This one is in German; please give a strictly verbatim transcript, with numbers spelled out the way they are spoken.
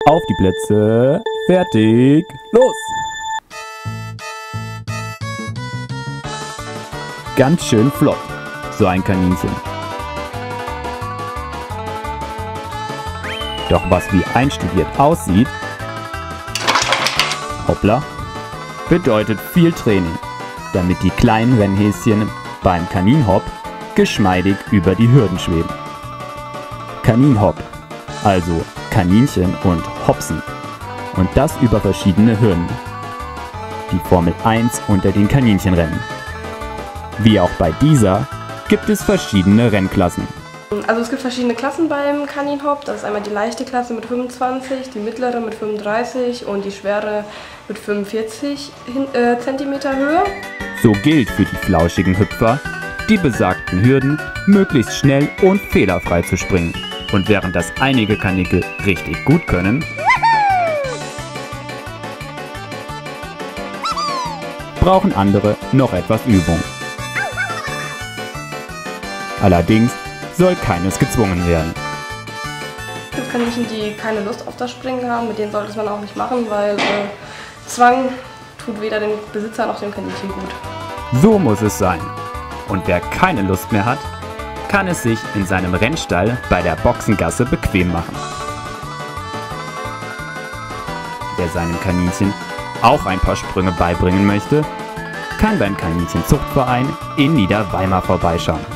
Auf die Plätze, fertig, los! Ganz schön flott, so ein Kaninchen. Doch was wie einstudiert aussieht, hoppla, bedeutet viel Training, damit die kleinen Rennhäschen beim Kaninhopp geschmeidig über die Hürden schweben. Kaninhopp, also Kaninchen und Hopsen, und das über verschiedene Hürden. Die Formel eins unter den Kaninchenrennen. Wie auch bei dieser gibt es verschiedene Rennklassen. Also es gibt verschiedene Klassen beim Kaninhopp. Das ist einmal die leichte Klasse mit fünfundzwanzig, die mittlere mit fünfunddreißig und die schwere mit fünfundvierzig Zentimeter Höhe. So gilt für die flauschigen Hüpfer, die besagten Hürden möglichst schnell und fehlerfrei zu springen. Und während das einige Kanickel richtig gut können, brauchen andere noch etwas Übung. Allerdings soll keines gezwungen werden. Es gibt Kaninchen, die keine Lust auf das Springen haben, mit denen sollte man auch nicht machen, weil äh, Zwang tut weder dem Besitzer noch dem Kaninchen gut. So muss es sein. Und wer keine Lust mehr hat, kann es sich in seinem Rennstall bei der Boxengasse bequem machen. Wer seinem Kaninchen auch ein paar Sprünge beibringen möchte, kann beim Kaninchenzuchtverein in Niederweimar vorbeischauen.